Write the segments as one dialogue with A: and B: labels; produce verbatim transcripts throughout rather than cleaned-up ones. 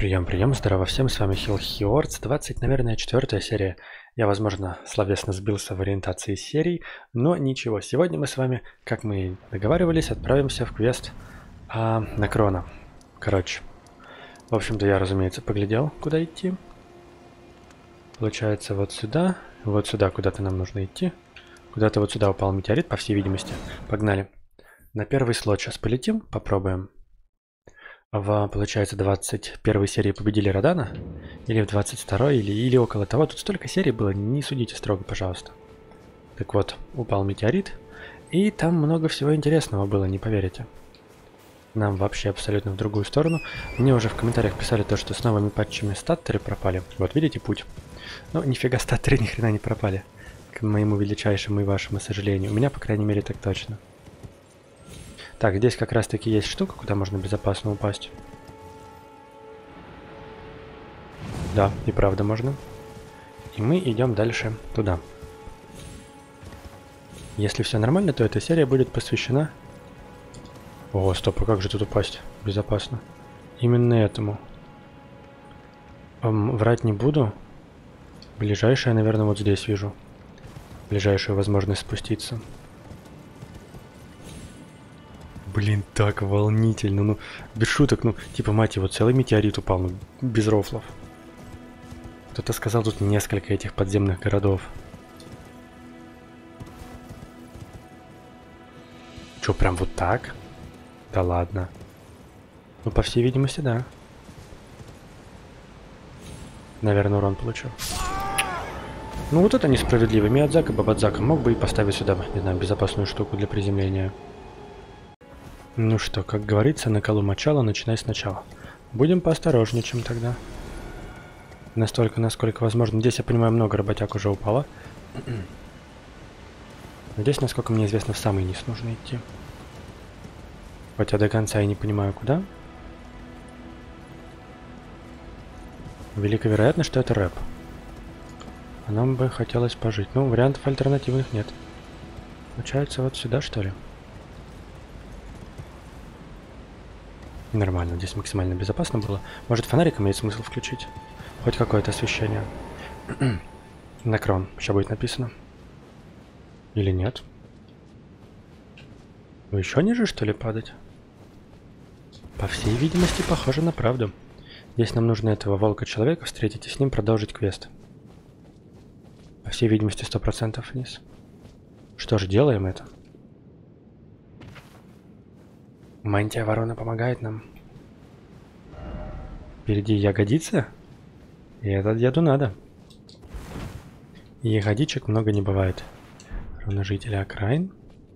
A: Прием, прием, здорово всем, с вами Хилл Хиордс, двадцать, наверное, четвёртая серия. Я, возможно, словесно сбился в ориентации серий, но ничего. Сегодня мы с вами, как мы и договаривались, отправимся в квест а, на Крона. Короче, в общем-то, я, разумеется, поглядел, куда идти. Получается, вот сюда, вот сюда куда-то нам нужно идти. Куда-то вот сюда упал метеорит, по всей видимости. Погнали. На первый слот сейчас полетим, попробуем. В, получается, двадцать первой серии победили Радана, или в двадцать второй, или, или около того. Тут столько серий было, не судите строго, пожалуйста. Так вот, упал метеорит, и там много всего интересного было, не поверите. Нам вообще абсолютно в другую сторону. Мне уже в комментариях писали то, что с новыми патчами статтеры пропали. Вот видите путь. Ну, нифига статтеры ни хрена не пропали. К моему величайшему и вашему сожалению. У меня, по крайней мере, так точно. Так, здесь как раз таки есть штука, куда можно безопасно упасть. Да, и правда можно. И мы идем дальше туда. Если все нормально, то эта серия будет посвящена... О, стоп, а как же тут упасть безопасно? Именно этому. Эм, врать не буду. Ближайшее, наверное, вот здесь вижу. Ближайшую возможность спуститься. Блин, так волнительно, ну, без шуток, ну, типа, мать его, целый метеорит упал, ну, без рофлов. Кто-то сказал, тут несколько этих подземных городов. Чё, прям вот так? Да ладно. Ну, по всей видимости, да. Наверное, урон получил. Ну, вот это несправедливо. Миядзака Бабадзака мог бы и поставить сюда, не знаю, безопасную штуку для приземления. Ну что, как говорится, на колу мочала, начинай сначала. Будем поосторожничаем тогда. Настолько, насколько возможно. Здесь, я понимаю, много работяг уже упало. Здесь, насколько мне известно, в самый низ нужно идти. Хотя до конца я не понимаю, куда. Велика вероятность, что это рэп. А нам бы хотелось пожить. Ну, вариантов альтернативных нет. Получается, вот сюда, что ли? Нормально, здесь максимально безопасно было. Может, фонарик имеет смысл включить? Хоть какое-то освещение. На Крон. Сейчас будет написано. Или нет? Ну, еще ниже, что ли, падать? По всей видимости, похоже на правду. Здесь нам нужно этого волка-человека встретить и с ним продолжить квест. По всей видимости, сто процентов вниз. Что ж, делаем это. Мантия ворона помогает нам. Впереди ягодица. И это деду надо. И ягодичек много не бывает. Равножители окраин.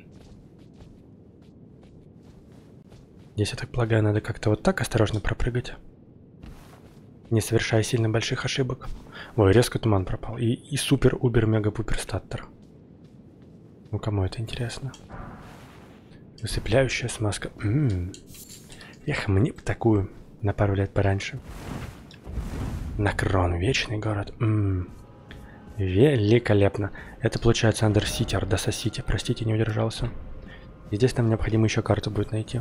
A: Здесь, я так полагаю, надо как-то вот так осторожно пропрыгать. Не совершая сильно больших ошибок. Ой, резко туман пропал. И, и супер-убер-мега-пупер статтер. Ну, кому это интересно? Усыпляющая смазка. М-м-м. Эх, мне бы такую на пару лет пораньше. На Крон, вечный город. М-м. Великолепно. Это получается Андер-Сити, Ардаса-Сити. Простите, не удержался. И здесь нам необходимо еще карту будет найти.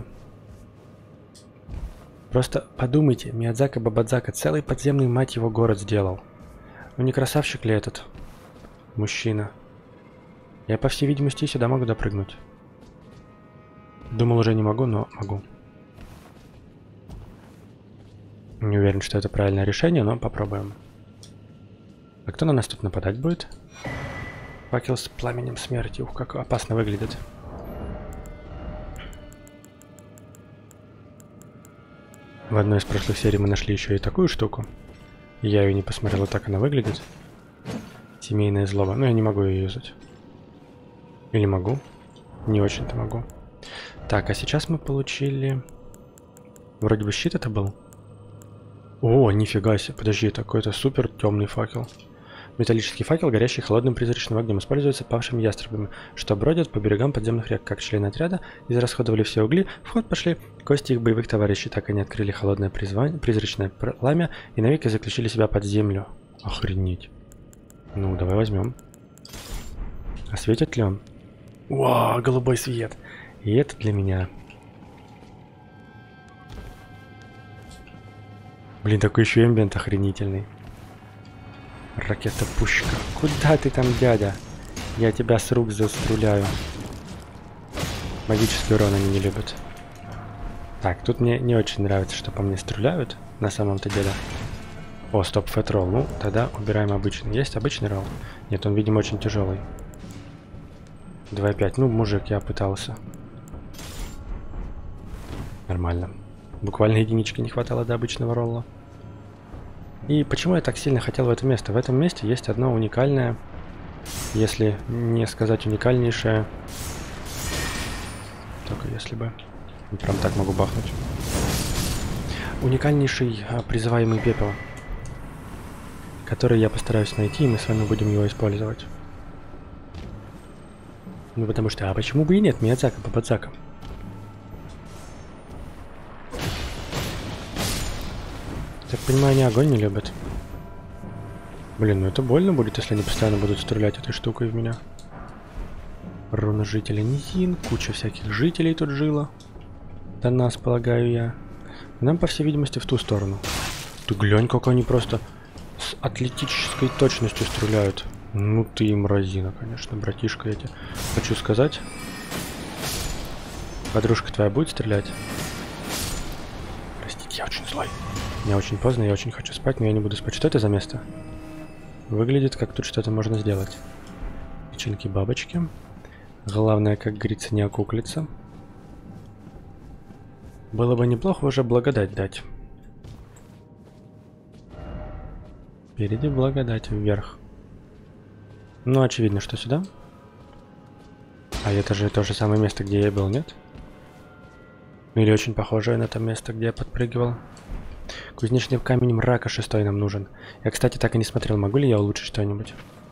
A: Просто подумайте, Миядзака Бабадзака целый подземный, мать его, город сделал. Ну не красавчик ли этот мужчина? Я, по всей видимости, сюда могу допрыгнуть. Думал, уже не могу, но могу. Не уверен, что это правильное решение, но попробуем. А кто на нас тут нападать будет? Факел с пламенем смерти. Ух, как опасно выглядит. В одной из прошлых серий мы нашли еще и такую штуку. Я ее не посмотрел, вот так она выглядит. Семейная злоба. Но я не могу ее юзать. Или могу? Не очень-то могу. Так, а сейчас мы получили... Вроде бы щит это был. О, нифига себе. Подожди, такой-то супер темный факел. Металлический факел, горящий холодным призрачным огнем, используется павшими ястребами, что бродят по берегам подземных рек. Как члены отряда израсходовали все угли, в ход пошли кости их боевых товарищей. Так они открыли холодное призвание, призрачное пламя и навеки заключили себя под землю. Охренеть. Ну, давай возьмем. А светит ли он? Вау, голубой свет. И это для меня. Блин, такой еще эмбиент охренительный. Ракета-пушка. Куда ты там, дядя? Я тебя с рук застреляю. Магический урон они не любят. Так, тут мне не очень нравится, что по мне стреляют. На самом-то деле. О, стоп, фэт ролл. Ну, тогда убираем обычный. Есть обычный ролл? Нет, он, видимо, очень тяжелый. два пять. Ну, мужик, я пытался. Нормально. Буквально единички не хватало до обычного ролла. И почему я так сильно хотел в это место? В этом месте есть одно уникальное, если не сказать уникальнейшее. Только если бы. Прям так могу бахнуть. Уникальнейший а, призываемый пепел, который я постараюсь найти, и мы с вами будем его использовать. Ну потому что, а почему бы и нет, Миядзака по подзакам. Так понимаю, они огонь не любят. Блин, ну это больно будет, если они постоянно будут стрелять этой штукой в меня. Руна жителя низин, куча всяких жителей тут жило. До нас, полагаю я. Нам, по всей видимости, в ту сторону. Ты глянь, как они просто с атлетической точностью стреляют. Ну ты мразина, конечно, братишка, я тебе хочу сказать. Подружка твоя будет стрелять? Простите, я очень злой. Мне очень поздно, я очень хочу спать, но я не буду спать. Что это за место? Выглядит, как тут что-то можно сделать. Печеньки-бабочки. Главное, как говорится, не окуклиться. Было бы неплохо уже благодать дать. Впереди благодать вверх. Ну, очевидно, что сюда. А это же то же самое место, где я был, нет? Или очень похожее на то место, где я подпрыгивал. Кузнечный камень мрака шестой нам нужен. Я, кстати, так и не смотрел, могу ли я улучшить что-нибудь.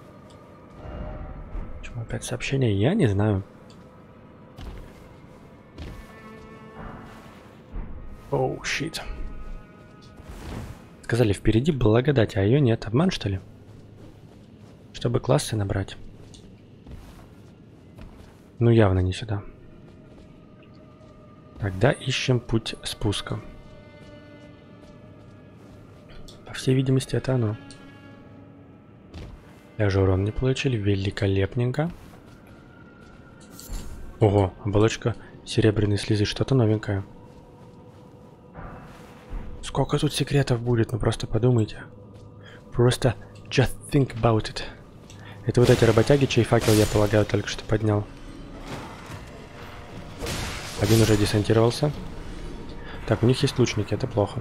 A: Почему опять сообщение? Я не знаю. Оу, oh, щит. Сказали, впереди благодать, а ее нет. Обман, что ли? Чтобы классы набрать. Ну, явно не сюда. Тогда ищем путь спуска. По всей видимости, это оно. Даже урон не получили. Великолепненько. Ого, оболочка серебряной слезы. Что-то новенькое. Сколько тут секретов будет, ну просто подумайте. Просто just think about it. Это вот эти работяги, чей факел, я полагаю, только что поднял. Один уже десантировался. Так, у них есть лучники, это плохо.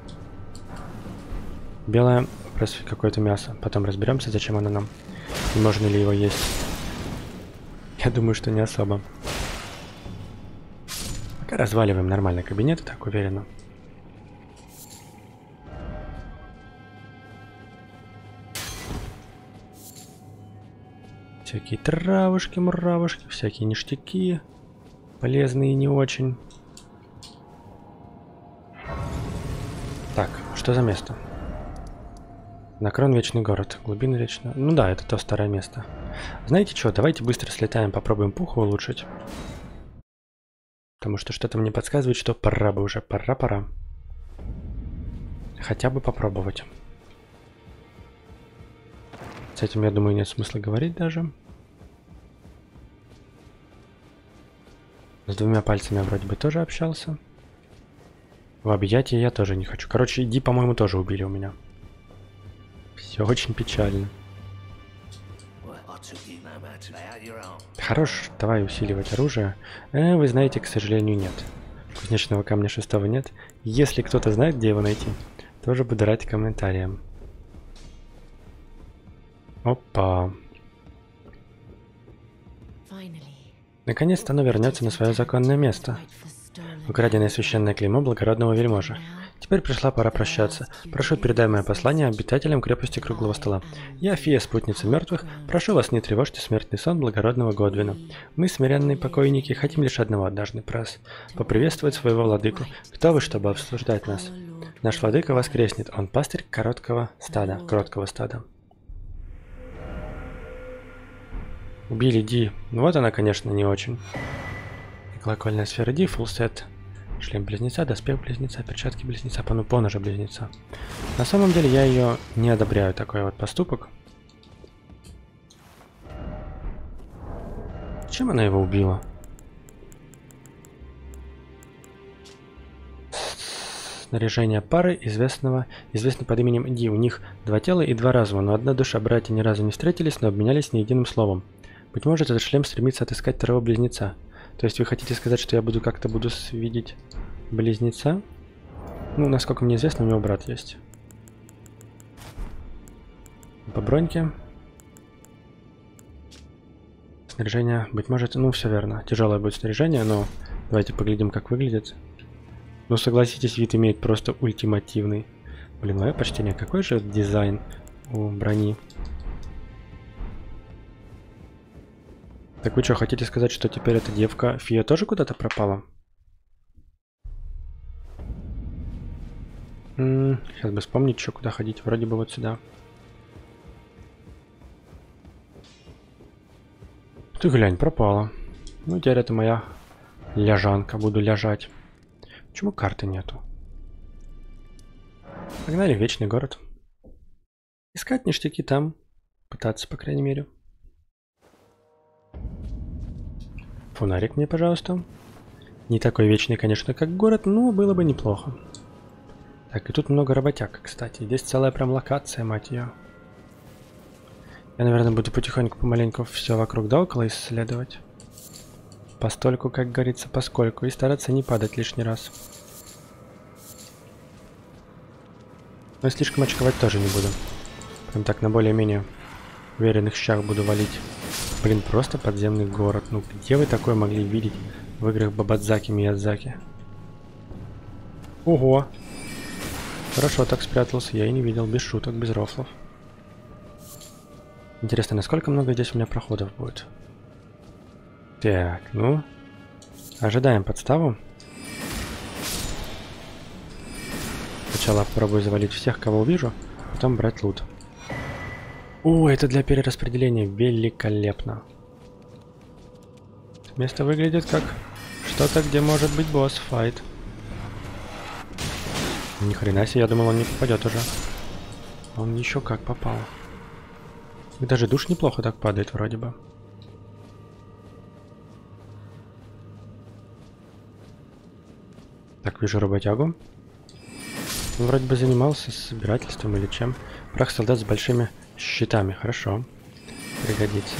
A: Белое, просто какое-то мясо. Потом разберемся, зачем оно нам. И можно ли его есть. Я думаю, что не особо. Пока разваливаем нормально кабинет, так уверенно. Всякие травушки, муравушки, всякие ништяки. Полезные и не очень. Так, что за место? Накрон Вечный город. Глубина Вечного. Ну да, это то старое место. Знаете что, давайте быстро слетаем, попробуем пуху улучшить. Потому что что-то мне подсказывает, что пора бы уже. Пора-пора. Хотя бы попробовать. С этим, я думаю, нет смысла говорить даже. С двумя пальцами я вроде бы тоже общался. В объятия я тоже не хочу. Короче, иди, по-моему, тоже убили у меня. Все очень печально. Хорош, давай усиливать оружие. Э, вы знаете, к сожалению, нет. Кузнечного камня шестого нет. Если кто-то знает, где его найти, тоже буду рад комментариям. Опа. Наконец-то оно вернется на свое законное место. Украденное священное клеймо благородного вельможа. Теперь пришла пора прощаться. Прошу, передай мое послание обитателям крепости Круглого Стола. Я, Фия, спутница мертвых, прошу вас, не тревожьте смертный сон благородного Годвина. Мы, смиренные покойники, хотим лишь одного однажды раз поприветствовать своего владыку. Кто вы, чтобы обсуждать нас? Наш владыка воскреснет, он пастырь короткого стада, кроткого стада. Убили Ди. Ну вот она, конечно, не очень. Колокольная сфера Ди, full set. Шлем близнеца, доспех близнеца, перчатки близнеца, ну поножа близнеца. На самом деле я ее не одобряю, такой вот поступок. Чем она его убила? Снаряжение пары известного, известный под именем Ди. У них два тела и два разума, но одна душа. Братья ни разу не встретились, но обменялись не единым словом. Быть может, этот шлем стремится отыскать второго близнеца. То есть вы хотите сказать, что я буду как-то буду видеть близнеца? Ну, насколько мне известно, у него брат есть. По броньке. Снаряжение, быть может, ну все верно. Тяжелое будет снаряжение, но давайте поглядим, как выглядит. Ну, согласитесь, вид имеет просто ультимативный. Блин, мое почтение, какой же дизайн у брони. Так вы что, хотите сказать, что теперь эта девка Фия тоже куда-то пропала? М-м, сейчас бы вспомнить, что куда ходить. Вроде бы вот сюда. Ты глянь, пропала. Ну, теперь это моя ляжанка. Буду лежать. Почему карты нету? Погнали в Вечный город. Искать ништяки там. Пытаться, по крайней мере. Фонарик мне, пожалуйста. Не такой вечный, конечно, как город, но было бы неплохо. Так, и тут много работяг, кстати. Здесь целая прям локация, мать ее. Я, наверное, буду потихоньку, помаленьку все вокруг да около исследовать. Постольку, как говорится, поскольку. И стараться не падать лишний раз. Но слишком очковать тоже не буду. Прям так на более-менее уверенных щах буду валить. Блин, просто подземный город. Ну где вы такое могли видеть в играх Бабадзаки, Миядзаки? Ого! Хорошо так спрятался, я и не видел, без шуток, без рофлов. Интересно, насколько много здесь у меня проходов будет? Так, ну... Ожидаем подставу. Сначала попробую завалить всех, кого увижу, потом брать лут. О, это для перераспределения. Великолепно. Место выглядит как что-то, где может быть босс-файт. Ни хрена себе, я думал, он не попадет уже. Он еще как попал. И даже душ неплохо так падает вроде бы. Так, вижу работягу. Он вроде бы занимался собирательством или чем. Прах солдат с большими щитами. Хорошо. Пригодится.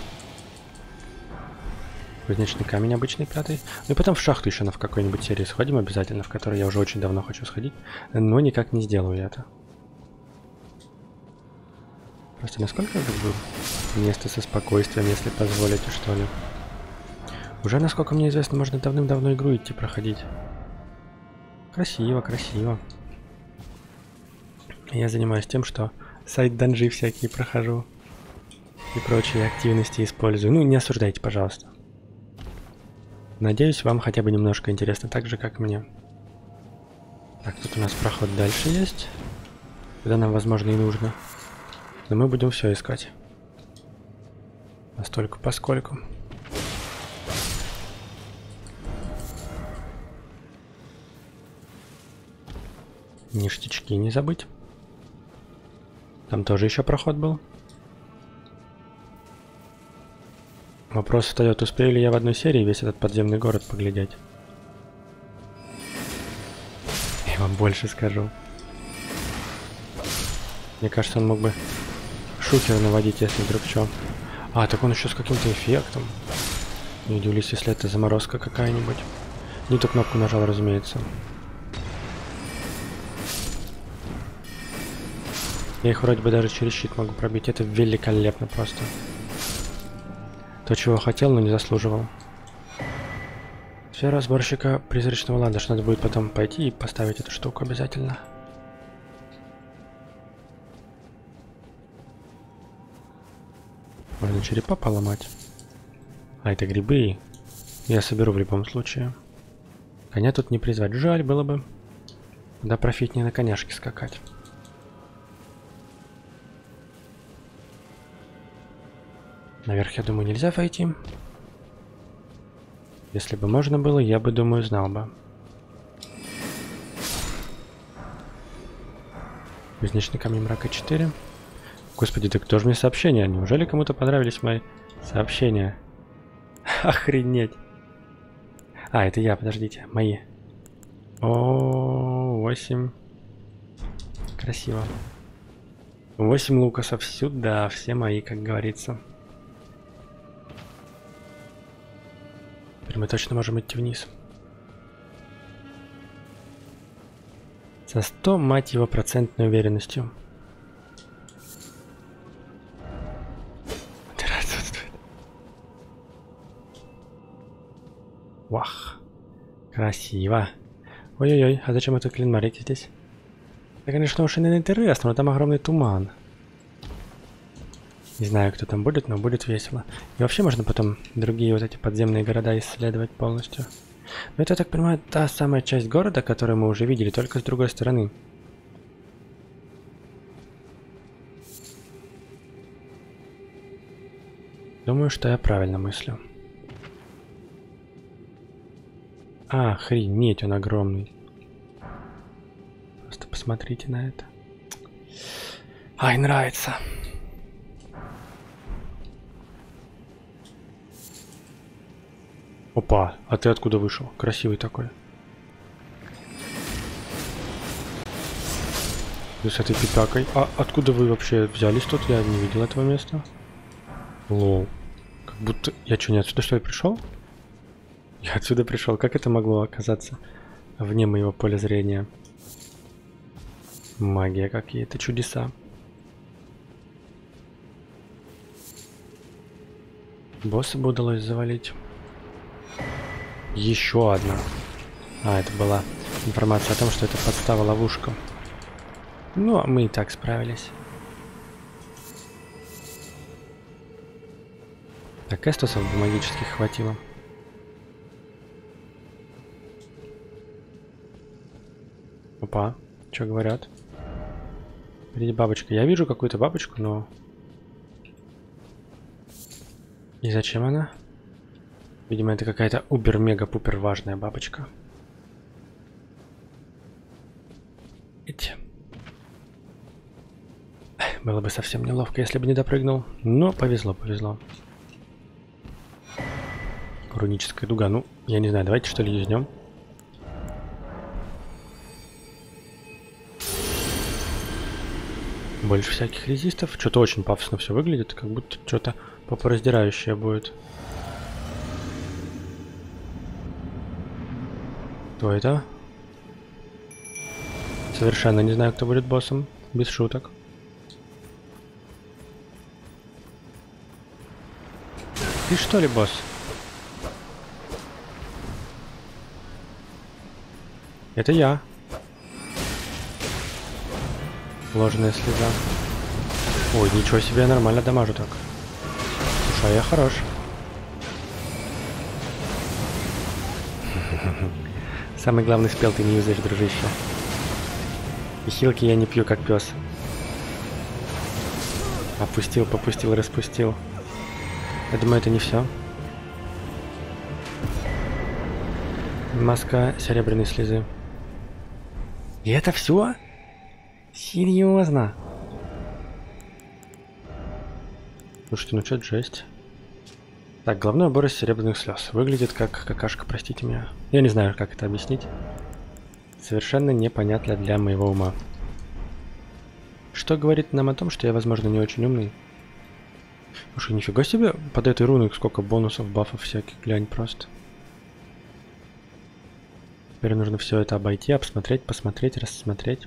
A: Кузнечный камень обычный пятый. Ну и потом в шахту еще на в какой-нибудь серии сходим обязательно, в которой я уже очень давно хочу сходить. Но никак не сделаю это. Просто насколько это было место со спокойствием, если позволите, что ли. Уже, насколько мне известно, можно давным-давно игру идти проходить. Красиво, красиво. Я занимаюсь тем, что сайт-данжи всякие прохожу. И прочие активности использую. Ну, не осуждайте, пожалуйста. Надеюсь, вам хотя бы немножко интересно, так же, как мне. Так, тут у нас проход дальше есть. Куда нам, возможно, и нужно. Но мы будем все искать. Настолько поскольку. Ништячки не забыть. Там тоже еще проход был. Вопрос встает, успею ли я в одной серии весь этот подземный город поглядеть. Я вам больше скажу. Мне кажется, он мог бы шухер наводить, если вдруг что. А, так он еще с каким-то эффектом. Не удивлюсь, если это заморозка какая-нибудь. Не ту кнопку нажал, разумеется. Я их вроде бы даже через щит могу пробить. Это великолепно просто. То, чего хотел, но не заслуживал. Сфера сборщика призрачного ланда. Что надо будет потом пойти и поставить эту штуку обязательно. Можно черепа поломать. А, это грибы. Я соберу в любом случае. Коня тут не призвать. Жаль было бы. Да профитнее на коняшке скакать. Наверх, я думаю, нельзя войти. Если бы можно было, я бы, думаю, знал бы. Кузнечный камень мрака четыре. Господи, да кто же мне сообщения? Неужели кому-то понравились мои сообщения? Охренеть. А, это я, подождите, мои. О, восемь. Красиво. восемь лукасов сюда, все мои, как говорится. Теперь мы точно можем идти вниз. Со сто, мать его, процентной уверенностью. Вах. Красиво. Ой-ой-ой, а зачем это клинмарите здесь? Это, конечно, очень интересно, но там огромный туман. Не знаю, кто там будет, но будет весело. И вообще можно потом другие вот эти подземные города исследовать полностью. Но это, я так понимаю, та самая часть города, которую мы уже видели, только с другой стороны. Думаю, что я правильно мыслю. Охренеть, он огромный. Просто посмотрите на это. Ай, нравится. Опа, а ты откуда вышел? Красивый такой. Ты с этой пипякой. А откуда вы вообще взялись тут? Я не видел этого места. Лол. Как будто... Я что, не отсюда что ли пришел? Я отсюда пришел. Как это могло оказаться вне моего поля зрения? Магия какие-то, чудеса. Босса бы удалось завалить. Еще одна. А, это была информация о том, что это подстава ловушка. Ну, а мы и так справились. Так, эстусов бы магических хватило. Опа, что говорят? Впереди бабочка. Я вижу какую-то бабочку, но... И зачем она? Видимо, это какая-то убер-мега-пупер важная бабочка. Идти. Было бы совсем неловко, если бы не допрыгнул. Но повезло, повезло. Руническая дуга. Ну, я не знаю, давайте что ли юзнем. Больше всяких резистов. Что-то очень пафосно все выглядит, как будто что-то попораздирающее будет. Кто это? Совершенно не знаю, кто будет боссом. Без шуток. Ты что ли босс? Это я. Ложная слеза. Ой, ничего себе, я нормально дамажу так. Слушай, а я хорош. Самый главный спел ты не юзаешь, дружище. И хилки я не пью, как пес. Опустил, попустил, распустил. Я думаю, это не все. Маска серебряной слезы. И это все? Серьезно? Слушайте, ну что, жесть. Так, головной убор из серебряных слез. Выглядит как какашка, простите меня. Я не знаю, как это объяснить. Совершенно непонятно для моего ума. Что говорит нам о том, что я, возможно, не очень умный. Слушай, нифига себе, под этой руной сколько бонусов, бафов всяких, глянь просто. Теперь нужно все это обойти, обсмотреть, посмотреть, рассмотреть.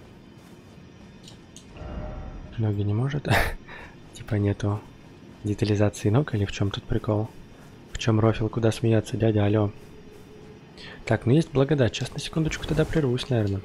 A: Ноги не может. Типа нету детализации ног, или в чем тут прикол? В чем рофил, куда смеяться, дядя, алло. Так, ну есть благодать. Сейчас на секундочку тогда прервусь, наверное.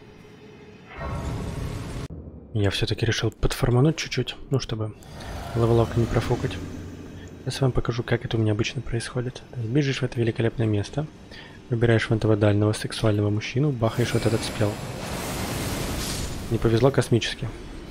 A: Я все-таки решил подформануть чуть-чуть, ну, чтобы левелок не профукать. Сейчас вам покажу, как это у меня обычно происходит. Бежишь в это великолепное место, выбираешь вон этого дальнего сексуального мужчину, бахаешь вот этот спел. Не повезло космически.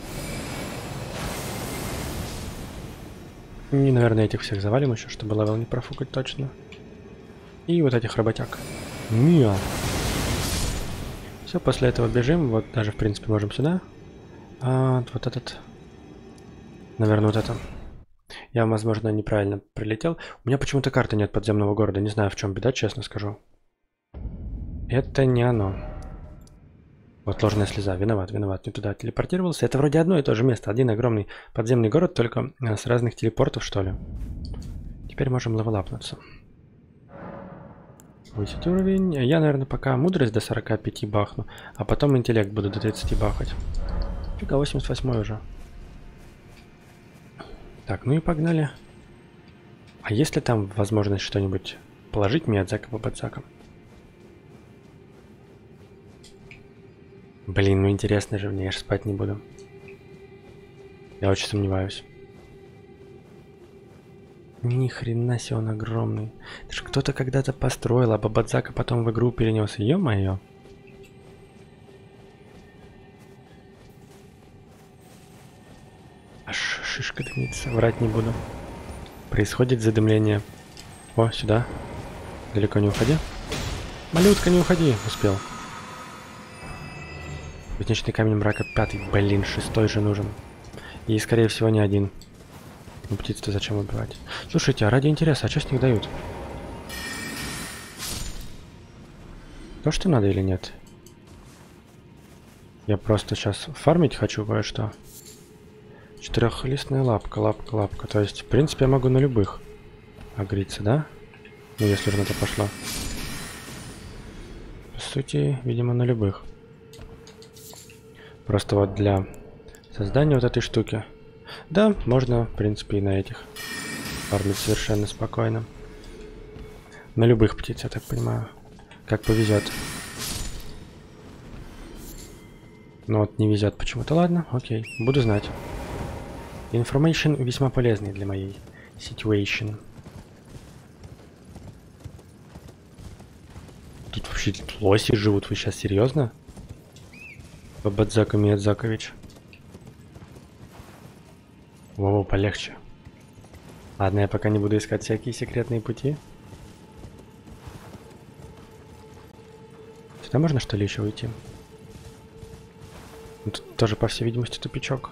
A: И, наверное, этих всех завалим еще, чтобы левел не профукать точно. И вот этих работяг. Нет. Все, после этого бежим. Вот даже, в принципе, можем сюда А, вот этот. Наверное, вот это. Я, возможно, неправильно прилетел. У меня почему-то карты нет подземного города. Не знаю, в чем беда, честно скажу. Это не оно. Вот ложная слеза. Виноват, виноват. Не туда телепортировался. Это вроде одно и то же место. Один огромный подземный город, только с разных телепортов, что ли. Теперь можем левелапнуться. Повысить уровень. Я, наверное, пока мудрость до сорока пяти бахну, а потом интеллект буду до тридцати бахать. Фига, восемьдесят восемь уже. Так, ну и погнали. А есть ли там возможность что-нибудь положить мне от зака по подсакам? Блин, ну интересно же мне, я же спать не буду. Я очень сомневаюсь. Ни хрена себе он огромный. Это ж кто-то когда-то построил, а Бабадзака потом в игру перенес. Ё-моё. Аж шишка дымится, врать не буду. Происходит задымление. О, сюда. Далеко не уходи. Малютка, не уходи. Успел. Кузнечный камень мрака пятый. Блин, шестой же нужен. И, скорее всего, не один. Ну, птиц-то зачем убивать? Слушайте, а ради интереса, а что с них дают? То, что надо или нет? Я просто сейчас фармить хочу кое-что. Четырехлистная лапка, лапка, лапка. То есть, в принципе, я могу на любых агриться, да? Ну, если уже на это пошло. По сути, видимо, на любых. Просто вот для создания вот этой штуки. Да, можно, в принципе, и на этих фармить совершенно спокойно. На любых птиц, я так понимаю. Как повезет. Но вот не везет почему-то. Ладно, окей, буду знать. Information весьма полезный для моей situation. Тут вообще лоси живут, вы сейчас серьезно? Бабадзака Миядзакович. Воу, полегче. Ладно, я пока не буду искать всякие секретные пути. Сюда можно, что ли, еще уйти? Ну, тут тоже, по всей видимости, тупичок.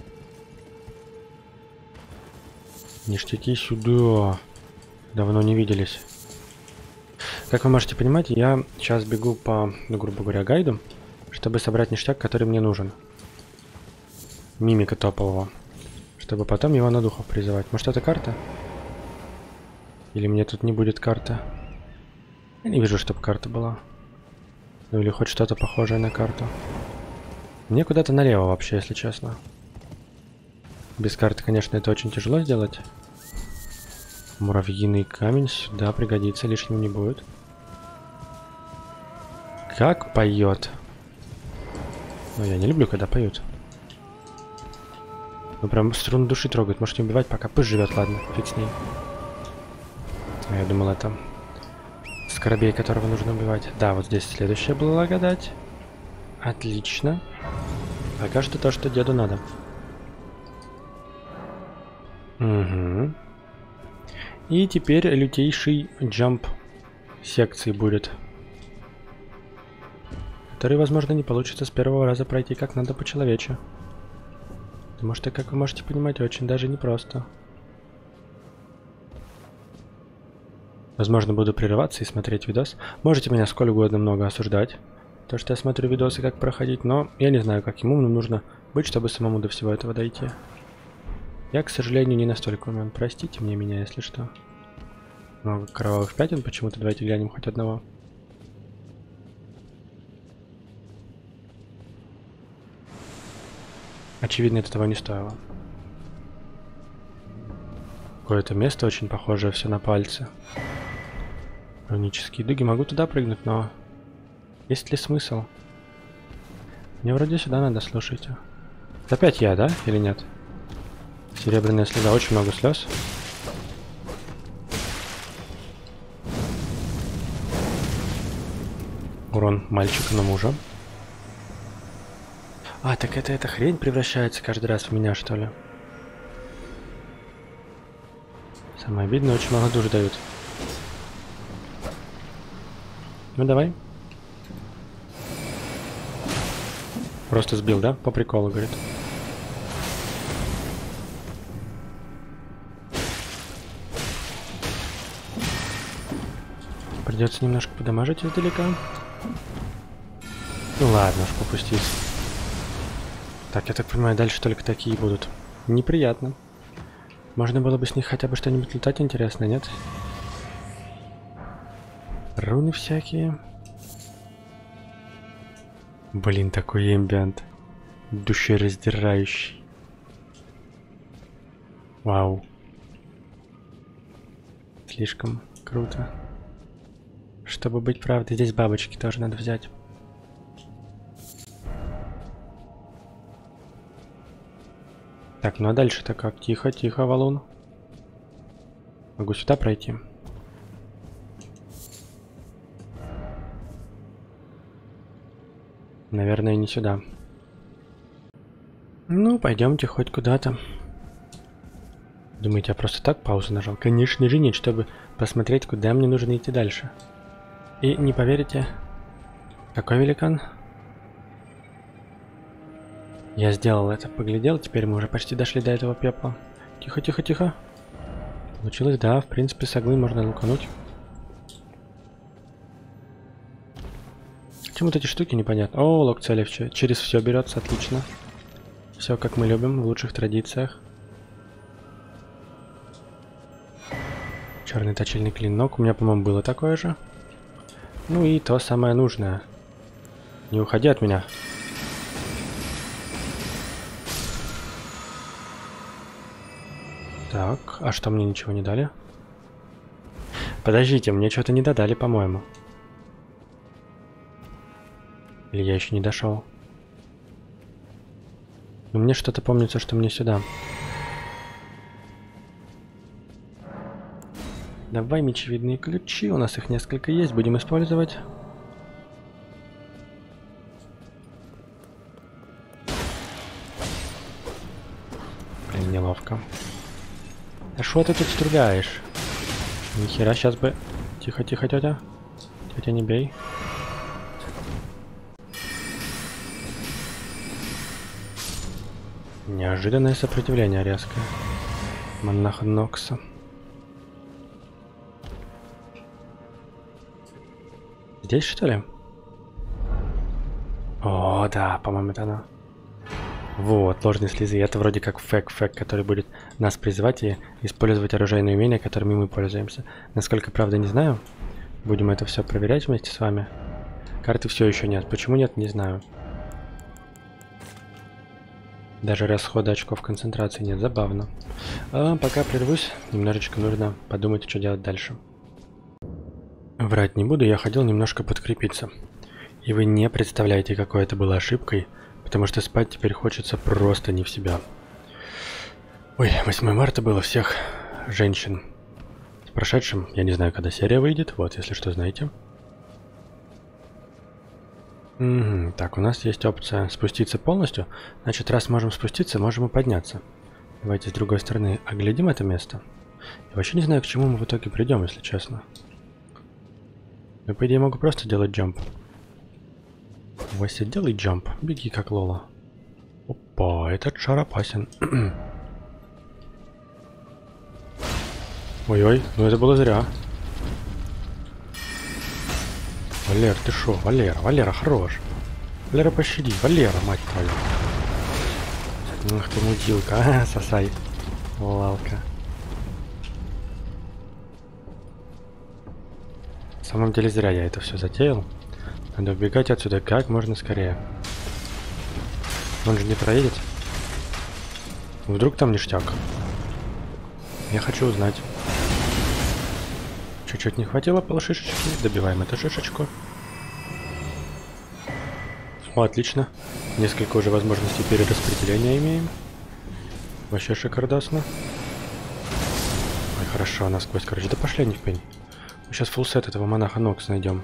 A: Ништяки сюда. Давно не виделись. Как вы можете понимать, я сейчас бегу по, ну, грубо говоря, гайду, чтобы собрать ништяк, который мне нужен. Мимика топового. Чтобы потом его на духов призывать. Может, это карта? Или мне тут не будет карты? Я не вижу, чтобы карта была. Ну или хоть что-то похожее на карту. Мне куда-то налево вообще, если честно. Без карты, конечно, это очень тяжело сделать. Муравьиный камень сюда пригодится, лишним не будет. Как поет. Ну, я не люблю, когда поют. Ну, прям струну души трогает. Может, не убивать, пока пусть живет, ладно, фиг с ней. А я думал, это скоробей, которого нужно убивать. Да, вот здесь следующая благодать. Отлично. Пока что то, что деду надо. Угу. И теперь лютейший джамп секции будет. Который, возможно, не получится с первого раза пройти как надо по-человече. Потому что, как вы можете понимать, очень даже непросто. Возможно, буду прерываться и смотреть видос. Можете меня сколь угодно много осуждать. То, что я смотрю видосы, как проходить, но я не знаю, как ему нужно быть, чтобы самому до всего этого дойти. Я, к сожалению, не настолько умен. Простите мне меня, если что. Много кровавых пятен почему-то. Давайте глянем хоть одного. Очевидно, это того не стоило. Какое-то место очень похожее все на пальцы. Рунические дуги. Могу туда прыгнуть, но... Есть ли смысл? Мне вроде сюда надо, слушайте. Это опять я, да? Или нет? Серебряная слеза. Очень много слез. Урон мальчика на мужа. А, так это эта хрень превращается каждый раз в меня, что ли? Самое обидное, очень много душ дают. Ну давай. Просто сбил, да? По приколу, говорит. Придется немножко подамажить издалека. Ну ладно уж, попустись. Так, я так понимаю, дальше только такие будут. Неприятно. Можно было бы с них хотя бы что-нибудь летать интересное, нет? Руны всякие. Блин, такой эмбиент. Душераздирающий. Вау. Слишком круто. Чтобы быть правдой, здесь бабочки тоже надо взять. Так, ну а дальше-то как? Тихо, тихо, валун. Могу сюда пройти. Наверное, не сюда. Ну, пойдемте хоть куда-то. Думаете, я просто так паузу нажал? Конечно же нет, чтобы посмотреть, куда мне нужно идти дальше. И не поверите, какой великан? Я сделал это, поглядел, теперь мы уже почти дошли до этого пепла. Тихо, тихо, тихо. Получилось, да, в принципе, с иглы можно лукануть. Почему вот эти штуки непонятно? О, лук цели через все берется, отлично. Все как мы любим, в лучших традициях. Черный точильный клинок, у меня, по-моему, было такое же. Ну и то самое нужное. Не уходи от меня. Так, а что, мне ничего не дали? Подождите, мне что-то не додали, по-моему. Или я еще не дошел? Но мне что-то помнится, что мне сюда. Давай мечевидные ключи, у нас их несколько есть, будем использовать. Блин, неловко. А что ты тут стреляешь? Нихера, сейчас бы... Тихо, тихо, тетя. Тетя, не бей. Неожиданное сопротивление резкое. Монах Нокса. Здесь, что ли? О, да, по-моему, это она. Вот, ложные слезы. Это вроде как фэк-фэк, который будет нас призывать и использовать оружейные умения, которыми мы пользуемся. Насколько, правда, не знаю. Будем это все проверять вместе с вами. Карты все еще нет. Почему нет, не знаю. Даже расхода очков концентрации нет. Забавно. А пока прервусь, немножечко нужно подумать, что делать дальше. Врать не буду, я хотел немножко подкрепиться. И вы не представляете, какой это было ошибкой, потому что спать теперь хочется просто не в себя. Ой, восьмое марта было, всех женщин с прошедшим. Я не знаю, когда серия выйдет, вот, если что, знаете. Угу. Так, у нас есть опция спуститься полностью. Значит, раз можем спуститься, можем и подняться. Давайте с другой стороны оглядим это место. Я вообще не знаю, к чему мы в итоге придем, если честно. Я, по идее, могу просто делать джамп. Вася, делай джамп. Беги, как Лола. Опа, этот шар опасен. Ой-ой, ну это было зря. Валер, ты шо? Валера, Валера, хорош. Валера, пощади. Валера, мать твою. Ах ты мудилка, а, сосай. Лалка. На самом деле зря я это все затеял. Надо убегать отсюда как можно скорее. Он же не проедет. Вдруг там ништяк. Я хочу узнать. Чуть-чуть не хватило полшишечки. Добиваем эту шишечку. О, отлично. Несколько уже возможностей перераспределения имеем. Вообще шикардосно. Ой, хорошо, насквозь. Короче, да пошли они в пень. Мы сейчас фулсет этого монаха Нокс найдем.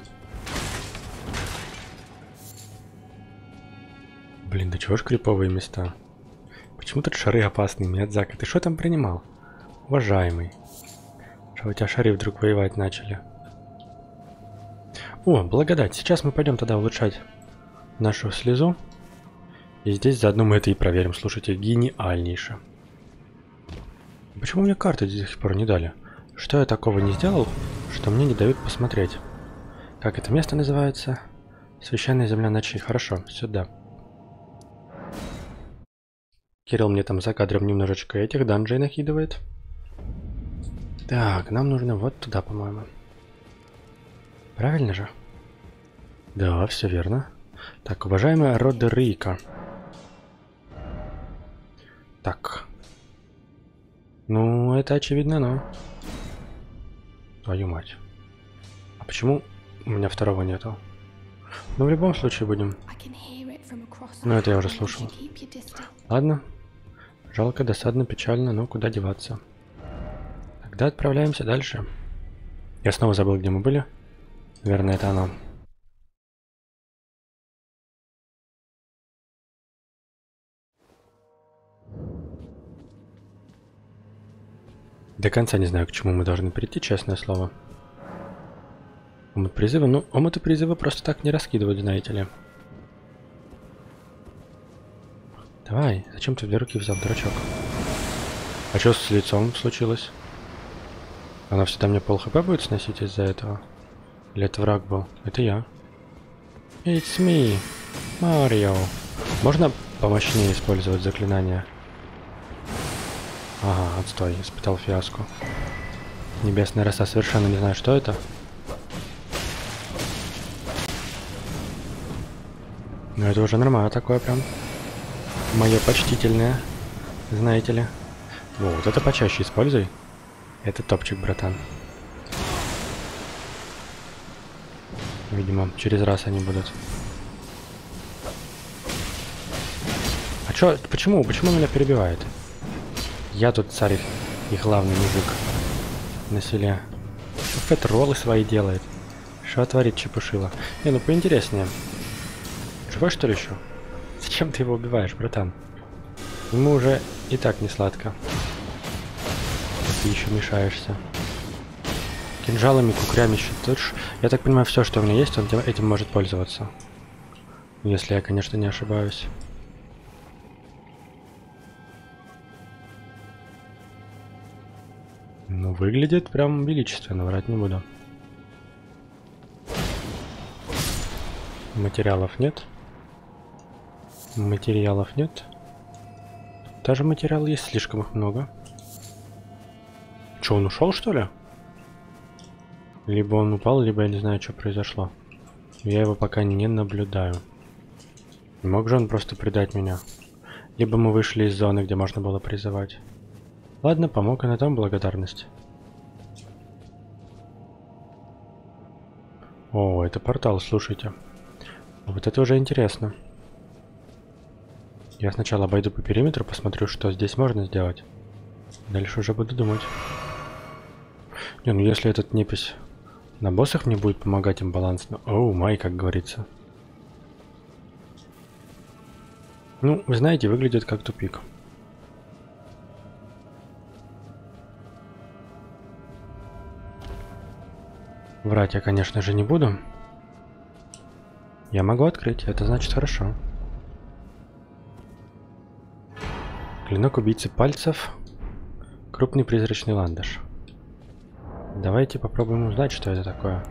A: Блин, да чего ж криповые места? Почему тут шары опасные, Миядзака? Ты что там принимал? Уважаемый. Что у тебя шары вдруг воевать начали? О, благодать. Сейчас мы пойдем тогда улучшать нашу слезу. И здесь заодно мы это и проверим. Слушайте, гениальнейше. Почему мне карты до сих пор не дали? Что я такого не сделал, что мне не дают посмотреть? Как это место называется? Священная земля ночи. Хорошо, сюда. Кирилл мне там за кадром немножечко этих данжей накидывает. Так, нам нужно вот туда, по-моему. Правильно же? Да, все верно. Так, уважаемая Родерика. Так. Ну, это очевидно, но... Твою мать. А почему у меня второго нету? Ну, в любом случае будем. Ну, это я уже слушал. Ладно. Жалко, досадно, печально, но куда деваться. Тогда отправляемся дальше. Я снова забыл, где мы были. Наверное, это оно. До конца не знаю, к чему мы должны прийти, честное слово. Омут призыва? Ну, омуты призыва просто так не раскидывают, знаете ли. Давай, зачем ты две руки взял, дурачок? А что с лицом случилось? Она всегда мне пол хп будет сносить из-за этого? Или это враг был? Это я. It's me, Марио. Можно помощнее использовать заклинания? Ага, отстой, испытал фиаско. Небесная роса, совершенно не знаю, что это. Но это уже нормально такое прям. Мое почтительное, знаете ли. Вот это почаще используй. Это топчик, братан. Видимо, через раз они будут. А чё, почему? Почему меня перебивает? Я тут царь и главный мужик на селе. Фэт роллы свои делает. Что творит чепушила? Не, ну поинтереснее. Живой что ли еще? Зачем ты его убиваешь, братан? Ему уже и так не сладко. Ты еще мешаешься. Кинжалами, кукрями, щитыш. Я так понимаю, все, что у меня есть, он этим может пользоваться. Если я, конечно, не ошибаюсь. Ну, выглядит прям величественно, врать не буду. Материалов нет. Материалов нет. Даже материал есть, слишком их много. Че, он ушел, что ли? Либо он упал, либо я не знаю, что произошло. Я его пока не наблюдаю. Не мог же он просто предать меня? Либо мы вышли из зоны, где можно было призывать. Ладно, помог, и на том благодарность. О, это портал, слушайте. Вот это уже интересно. Я сначала обойду по периметру, посмотрю, что здесь можно сделать. Дальше уже буду думать. Не, ну если этот непись на боссах мне будет помогать им балансно. Оу, май, как говорится. Ну, вы знаете, выглядит как тупик. Врать я, конечно же, не буду. Я могу открыть, это значит хорошо. Клинок убийцы пальцев. Крупный призрачный ландыш. Давайте попробуем узнать, что это такое.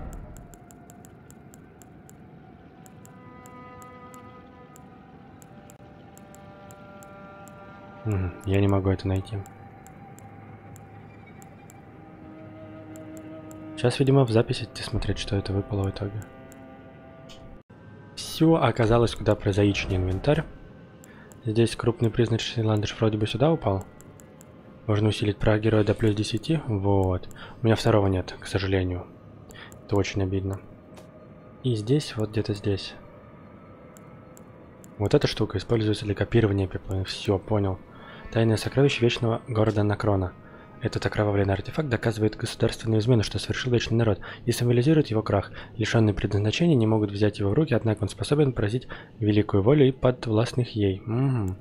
A: Угу, я не могу это найти. Сейчас, видимо, в записи идти смотреть, что это выпало в итоге. Все оказалось куда прозаичнее инвентарь. Здесь крупный призрачный ландыш вроде бы сюда упал. Можно усилить праг героя до плюс десяти. Вот. У меня второго нет, к сожалению. Это очень обидно. И здесь, вот где-то здесь. Вот эта штука используется для копирования пепла. Все, понял. Тайное сокровище вечного города Накрона. Этот окровавленный артефакт доказывает государственную измену, что совершил вечный народ, и символизирует его крах. Лишенные предназначения не могут взять его в руки, однако он способен поразить великую волю и подвластных ей. Угу.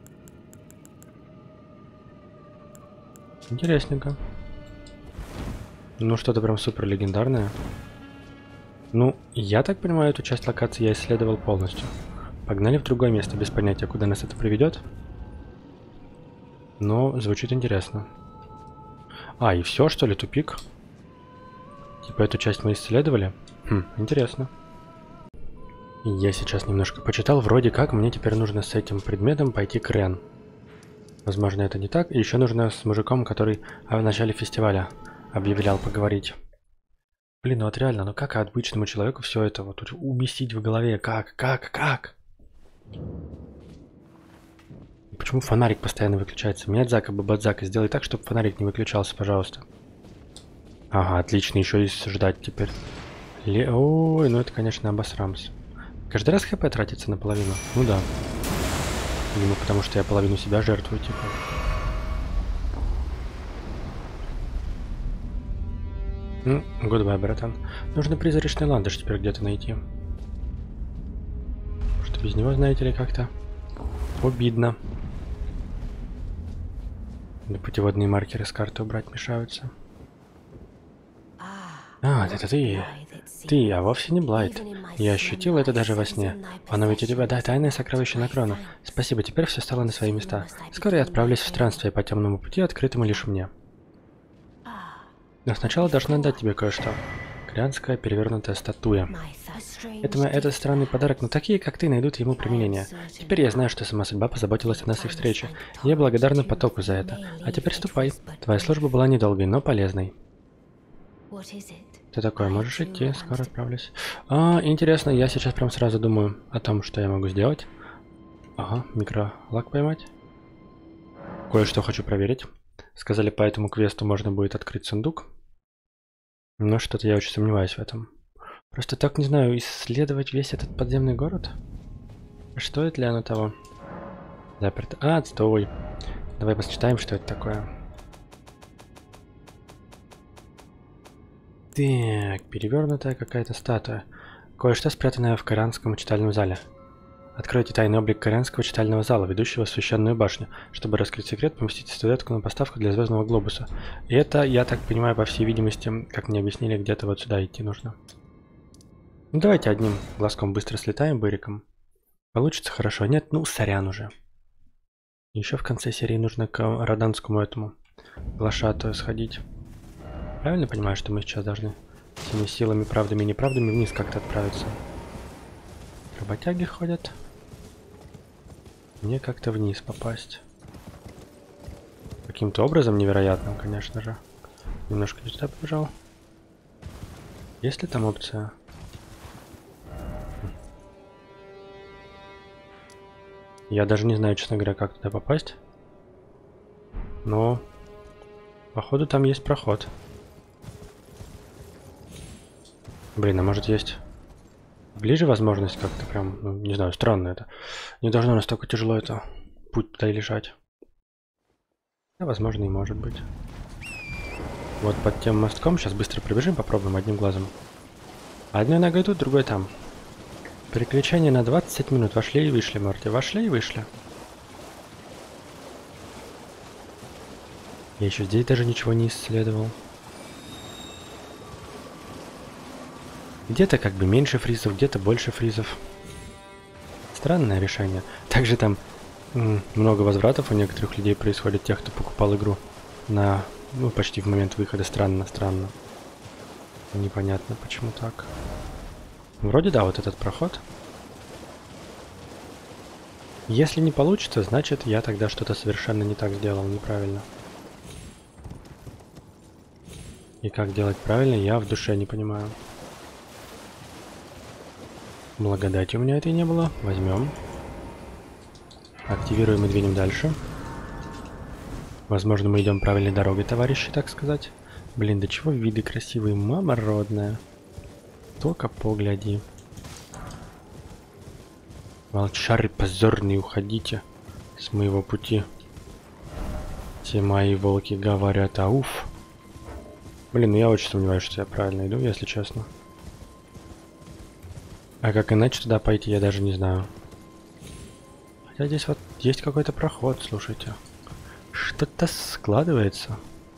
A: Интересненько. Ну, что-то прям супер легендарное. Ну, я так понимаю, эту часть локации я исследовал полностью. Погнали в другое место, без понятия, куда нас это приведет. Но звучит интересно. А, и все, что ли, тупик? Типа эту часть мы исследовали? Хм, интересно. Я сейчас немножко почитал. Вроде как мне теперь нужно с этим предметом пойти к Рен. Возможно, это не так. И еще нужно с мужиком, который в начале фестиваля объявлял, поговорить. Блин, ну вот реально, ну как обычному человеку все это вот уместить в голове? Как? Как? Как? Почему фонарик постоянно выключается? Миядзака, Бабадзака, сделай так, чтобы фонарик не выключался, пожалуйста. Ага, отлично, еще и ждать теперь. Ле... Ой, ну это, конечно, обосрамс. Каждый раз хп тратится наполовину? Ну да. Видимо, потому что я половину себя жертвую, типа. Ну, гудбай, братан. Нужно призрачный ландыш теперь где-то найти. Потому что без него, знаете ли, как-то обидно. Да путеводные маркеры с карты убрать мешаются. А, это ты. Ты, а вовсе не Блайт. Я ощутил это даже во сне. Оно ведь у тебя, да, тайное сокровище на крону. Спасибо, теперь все стало на свои места. Скоро я отправлюсь в странствие по темному пути, открытому лишь мне. Но сначала должна дать тебе кое-что. Корианская перевернутая статуя. Это, это странный подарок, но такие, как ты, найдут ему применение. Теперь я знаю, что сама судьба позаботилась о нас и встрече. Я благодарна потоку за это. А теперь ступай. Твоя служба была недолгой, но полезной. Ты такой, можешь идти, скоро отправлюсь. А, интересно, я сейчас прям сразу думаю о том, что я могу сделать. Ага, микролак поймать. Кое-что хочу проверить. Сказали, по этому квесту можно будет открыть сундук. Но что-то я очень сомневаюсь в этом. Просто так, не знаю, исследовать весь этот подземный город? Стоит ли оно того? Заперто. А, отстой. Давай посчитаем, что это такое. Так, перевернутая какая-то статуя. Кое-что спрятанное в корианском читальном зале. Откройте тайный облик корианского читального зала, ведущего в священную башню. Чтобы раскрыть секрет, поместите статуэтку на поставку для звездного глобуса. И это, я так понимаю, по всей видимости, как мне объяснили, где-то вот сюда идти нужно. Ну давайте одним глазком быстро слетаем быриком. Получится хорошо. Нет, ну сорян уже. Еще в конце серии нужно к роданскому этому глашатую сходить. Правильно понимаю, что мы сейчас должны всеми силами, правдами и неправдами вниз как-то отправиться? Работяги ходят. Мне как-то вниз попасть. Каким-то образом невероятным, конечно же. Немножко не туда побежал. Есть ли там опция? Я даже не знаю, честно говоря, как туда попасть. Но, походу, там есть проход. Блин, а может есть ближе возможность как-то прям, ну, не знаю, странно это. Не должно настолько тяжело это путь туда и лежать. Да, возможно, и может быть. Вот под тем мостком сейчас быстро пробежим, попробуем одним глазом. Одной ногой тут, другой там. Переключение на двадцать минут. Вошли и вышли, Морти. Вошли и вышли. Я еще здесь даже ничего не исследовал. Где-то как бы меньше фризов, где-то больше фризов. Странное решение. Также там м, много возвратов у некоторых людей происходит, тех, кто покупал игру на, ну, почти в момент выхода. Странно, странно. Непонятно, почему так. Вроде да, вот этот проход. Если не получится, значит я тогда что-то совершенно не так сделал, неправильно. И как делать правильно, я в душе не понимаю. Благодати у меня этой не было. Возьмем. Активируем и двинем дальше. Возможно, мы идем правильной дорогой, товарищи, так сказать. Блин, да чего виды красивые, мама родная. Только погляди. Волчары позорные, уходите с моего пути. Те мои волки говорят, ауф. Блин, ну я очень сомневаюсь, что я правильно иду, если честно. А как иначе туда пойти, я даже не знаю. Хотя здесь вот есть какой-то проход, слушайте. Что-то складывается.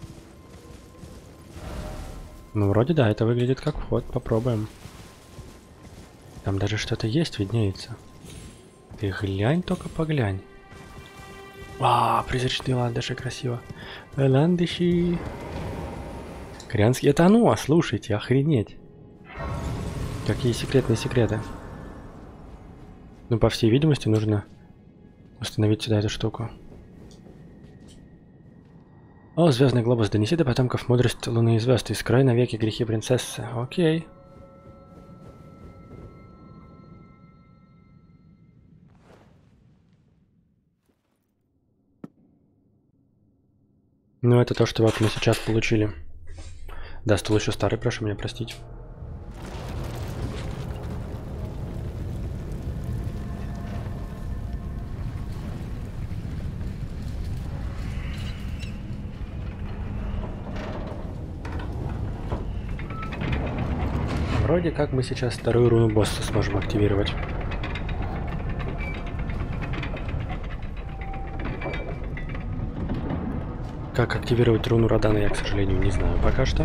A: Ну, вроде да, это выглядит как вход. Попробуем. Там даже что-то есть, виднеется. Ты глянь, только поглянь. Вау, призрачный ландыши, красиво. Ландыши. Корианский, это оно, слушайте, охренеть. Какие секретные секреты. Ну, по всей видимости, нужно установить сюда эту штуку. О, звездный глобус, донеси до потомков мудрость луны и звезд, и скрой навеки грехи принцессы. Окей. Ну, это то, что вот мы сейчас получили. Да, стол еще старый, прошу меня простить. Вроде как мы сейчас вторую руну босса сможем активировать. Как активировать руну Радана, я, к сожалению, не знаю пока что.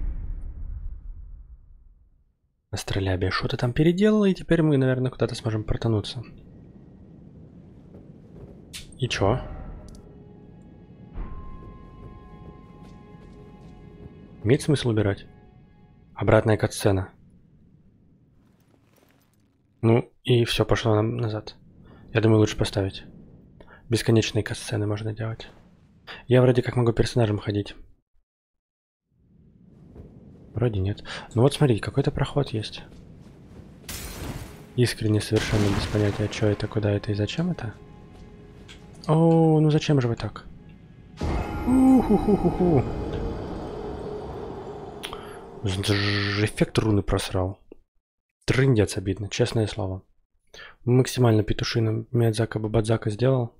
A: Астролябия что-то там переделала, и теперь мы, наверное, куда-то сможем протонуться. И чё? Имеет смысл убирать? Обратная катсцена. Ну, и все пошло нам назад. Я думаю, лучше поставить. Бесконечные катсцены можно делать. Я вроде как могу персонажем ходить. Вроде нет. Ну вот смотри, какой-то проход есть. Искренне совершенно без понятия, что это, куда это и зачем это. О, ну зачем же вы так? У-ху-ху-ху-ху. Эффект руны просрал. Трындец обидно, честное слово. Максимально петушиным Миядзака Бабадзака сделал.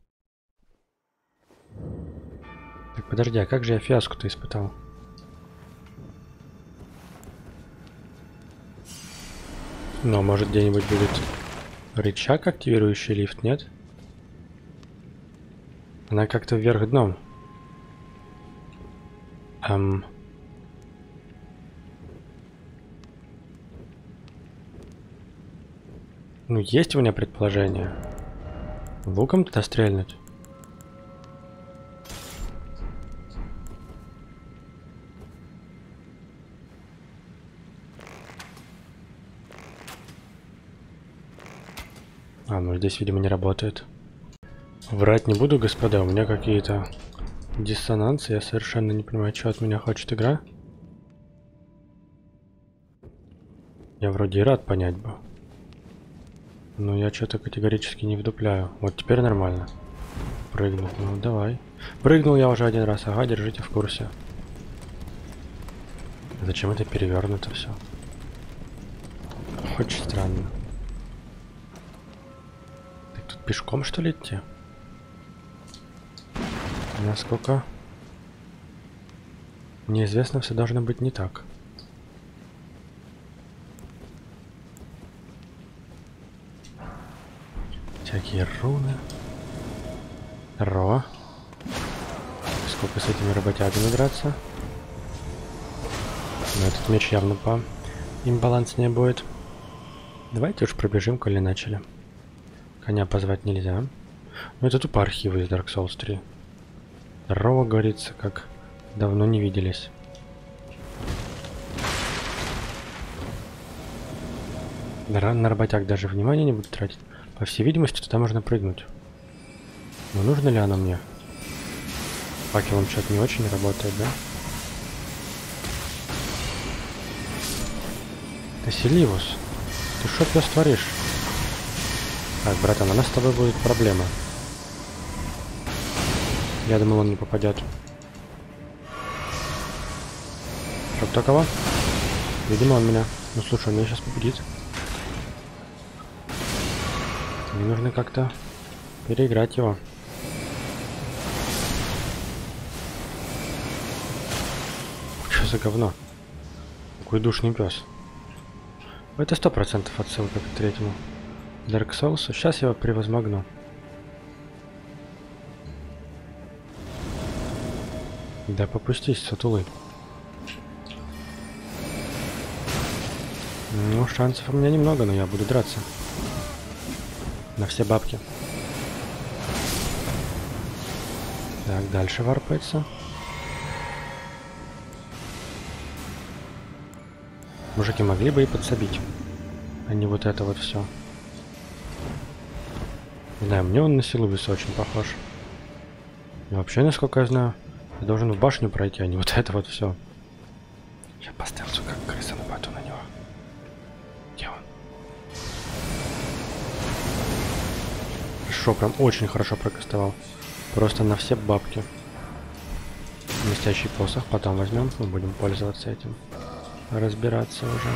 A: Так, подожди, а как же я фиаско-то испытал? Ну, может где-нибудь будет рычаг, активирующий лифт, нет? Она как-то вверх дном. Эм... Ну, есть у меня предположение. Луком туда стрельнуть? А, ну здесь, видимо, не работает. Врать не буду, господа, у меня какие-то диссонансы. Я совершенно не понимаю, что от меня хочет игра. Я вроде и рад понять бы. Но я что-то категорически не вдупляю. Вот теперь нормально. Прыгнул. Ну, давай. Прыгнул я уже один раз. Ага, держите в курсе. Зачем это перевернуто все? Очень странно. Так тут пешком, что ли, идти? Насколько мне известно, все должно быть не так. Всякие руны. Ро. Сколько с этими работягами драться? Но этот меч явно по имбаланснее будет. Давайте уж пробежим, коли начали. Коня позвать нельзя. Но это тупо архивы из Dark Souls три. Здорово, говорится, как давно не виделись. На работяг даже внимания не буду тратить. По всей видимости, туда можно прыгнуть. Но нужно ли оно мне? Факелом что-то не очень работает, да? Ты Селивус, ты что пёс творишь? Так, братан, у нас с тобой будет проблема. Я думал, он не попадет. Чтоб такого? Видимо, он меня... Ну, слушай, он меня сейчас победит. Мне нужно как-то переиграть его. Что за говно? Какой душный пес. Это сто процентов отсылка к третьему Dark Souls. Сейчас я его превозмогну. Да попустись, сутулы. Ну, шансов у меня немного, но я буду драться. На все бабки. Так, дальше варпается. Мужики могли бы и подсобить, а не вот это вот все. Не знаю, мне он на Силубиса очень похож. И вообще, насколько я знаю, я должен в башню пройти, а не вот это вот все. Я поставил, как крыса, нападу на него. Где он? Хорошо, прям очень хорошо прокастовал. Просто на все бабки. Блестящий посох потом возьмем, мы будем пользоваться этим. Разбираться уже.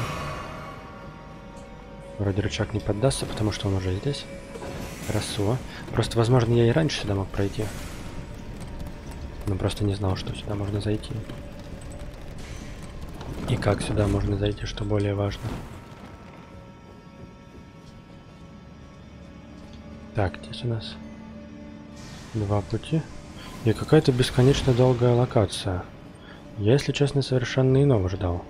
A: Вроде рычаг не поддастся, потому что он уже здесь. Хорошо. Просто, возможно, я и раньше сюда мог пройти. Но просто не знал, что сюда можно зайти. И как сюда можно зайти, что более важно. Так, здесь у нас два пути. И какая-то бесконечно долгая локация. Я, если честно, совершенно иного ждал.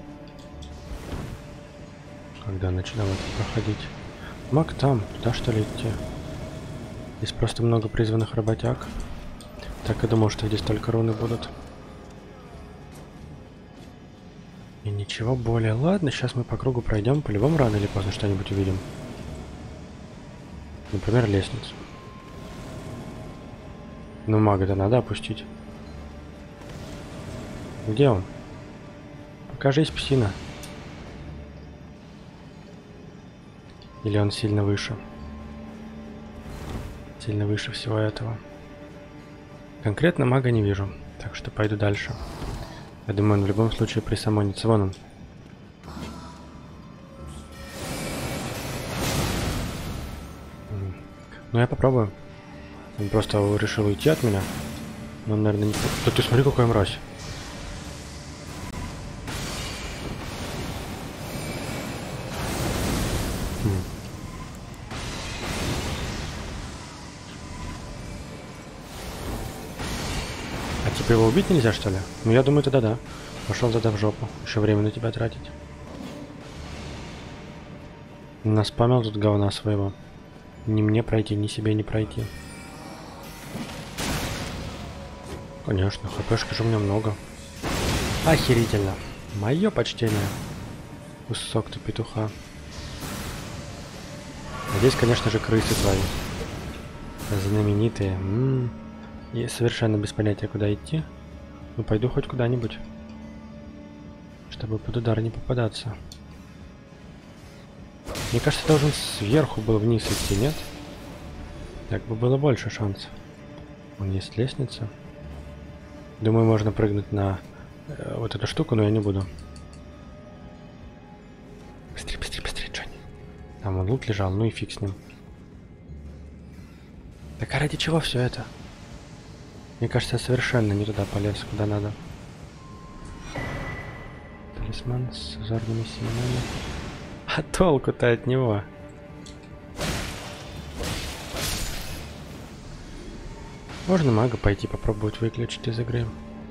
A: Когда начинал это проходить. Маг там, туда что ли идти? Здесь просто много призванных работяг. Так и думал, что здесь только руны будут. И ничего более. Ладно, сейчас мы по кругу пройдем. По-любому рано или поздно что-нибудь увидим. Например, лестницу. Ну, мага-то надо опустить. Где он? Покажись, псина. Или он сильно выше? Сильно выше всего этого. Конкретно мага не вижу, так что пойду дальше. Я думаю, он в любом случае присамонится. Вон он. Ну, я попробую. Он просто решил уйти от меня. Но он, наверное, не... Да ты смотри, какая мразь. Хм. А типа его убить нельзя, что ли? Ну, я думаю, тогда да. Пошел тогда в жопу. Еще время на тебя тратить. Наспамил тут говна своего. Ни мне пройти, ни себе не пройти. Конечно, хпшки же у меня много. Охерительно. Мое почтение. Кусок ты петуха. А здесь, конечно же, крысы твои. Знаменитые. М-м-м. И совершенно без понятия, куда идти. Ну, пойду хоть куда-нибудь. Чтобы под удар не попадаться. Мне кажется, должен сверху был вниз идти, нет? Так бы было больше шансов. Вон есть лестница. Думаю, можно прыгнуть на э, вот эту штуку, но я не буду. Быстрее, быстрее, быстрее, Джонни. Там он лут лежал, ну и фиг с ним. Так а ради чего все это? Мне кажется, я совершенно не туда полез, куда надо. Талисман с озорными семенами. А толку-то от него? Можно мага пойти попробовать выключить из игры.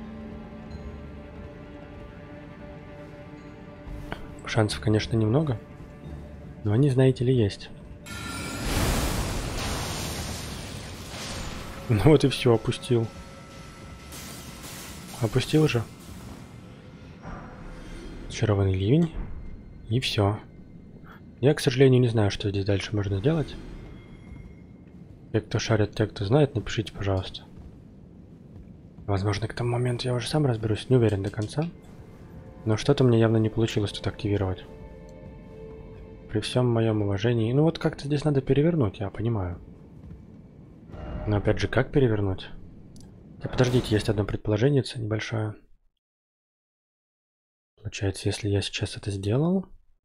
A: Шансов, конечно, немного, но они, знаете ли, есть. Ну вот и все, опустил. Опустил же. Зачарованный ливень. И все. Я, к сожалению, не знаю, что здесь дальше можно сделать. Те, кто шарит, те, кто знает, напишите, пожалуйста. Возможно, к тому моменту я уже сам разберусь, не уверен до конца. Но что-то мне явно не получилось тут активировать. При всем моем уважении. Ну вот как-то здесь надо перевернуть, я понимаю. Но опять же, как перевернуть? Да подождите, есть одно предположение небольшое. Получается, если я сейчас это сделал...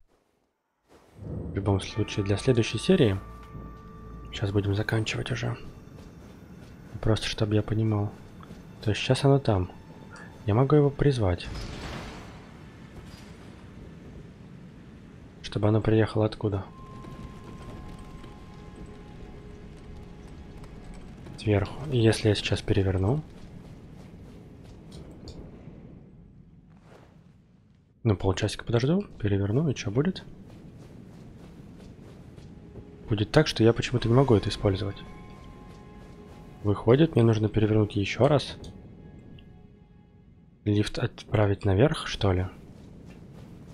A: В любом случае, для следующей серии... Сейчас будем заканчивать уже. Просто, чтобы я понимал. То есть сейчас оно там. Я могу его призвать. Чтобы оно приехало откуда? Сверху. И если я сейчас переверну... Ну, полчасика подожду, переверну, и что будет? Будет так, что я почему-то не могу это использовать. Выходит, мне нужно перевернуть еще раз. Лифт отправить наверх, что ли?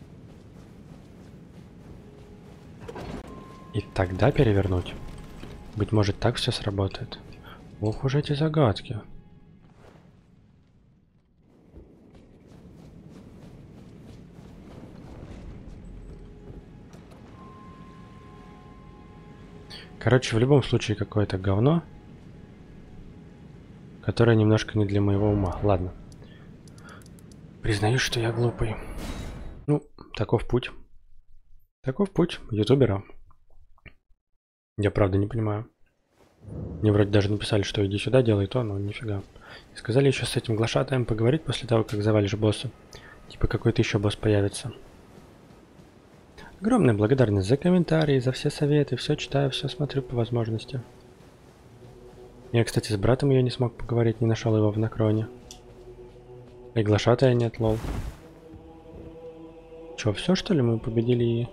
A: И тогда перевернуть. Быть может, так все сработает. Ох уж эти загадки. Короче, в любом случае какое-то говно, которое немножко не для моего ума. Ладно. Признаюсь, что я глупый. Ну, таков путь. Таков путь ютубера. Я правда не понимаю. Мне вроде даже написали, что иди сюда, делай то, но нифига. И сказали еще с этим глашатаем поговорить после того, как завалишь босса. Типа какой-то еще босс появится. Огромная благодарность за комментарии, за все советы. Все читаю, все смотрю по возможности. Я, кстати, с братом ее не смог поговорить, не нашел его в Накроне. И глашатая нет, лол. Че, все что ли мы победили и...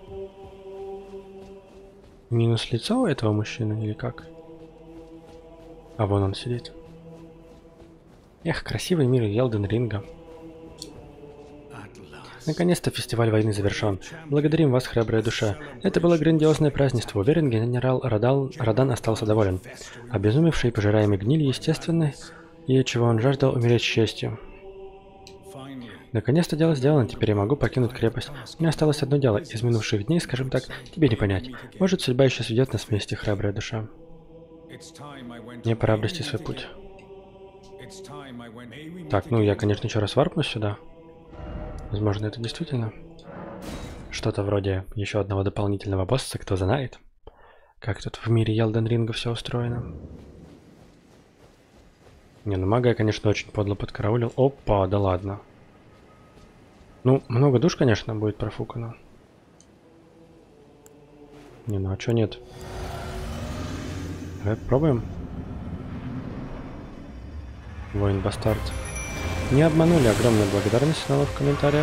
A: Минус лицо у этого мужчины или как? А вон он сидит. Эх, красивый мир Элден Ринга. Наконец-то фестиваль войны завершен. Благодарим вас, храбрая душа. Это было грандиозное празднество. Уверен, генерал Радал, Радан остался доволен. Обезумевший и пожираемый гниль, естественно, и чего он жаждал умереть с честью. Наконец-то дело сделано, теперь я могу покинуть крепость. Мне осталось одно дело. Из минувших дней, скажем так, тебе не понять. Может, судьба еще сведет нас вместе, храбрая душа. Мне пора обрести свой путь. Так, ну я, конечно, еще раз варпнусь сюда. Возможно, это действительно что-то вроде еще одного дополнительного босса, кто знает, как тут в мире Элден Ринга все устроено. Не, ну мага я, конечно, очень подло подкараулил. Опа, да ладно. Ну, много душ, конечно, будет профукано. Не, ну а чё нет? Давай попробуем. Воин-бастард. Не обманули, огромная благодарность снова в комментариях.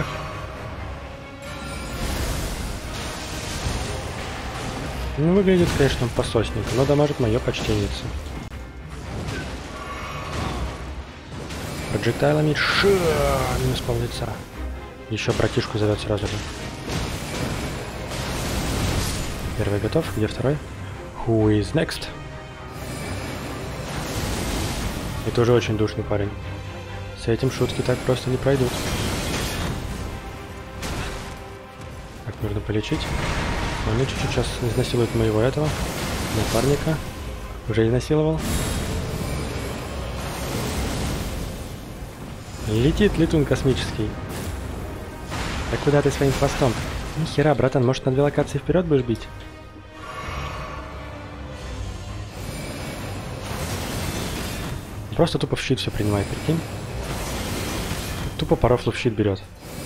A: Ну, выглядит, конечно, пососненько, но дамажит мое почтенница. Проджектайлами ша, минус пол лица. Еще братишку зовет сразу же. Первый готов, где второй? Who is next? И тоже очень душный парень. С этим шутки так просто не пройдут. Так, нужно полечить. Он чуть-чуть сейчас изнасилует моего этого напарника. Уже изнасиловал. Летит летун космический. Так куда ты своим хвостом? Нихера, братан, может на две локации вперед будешь бить? Просто тупо в щит все принимает, прикинь. Тупо по рофлу в щит берет.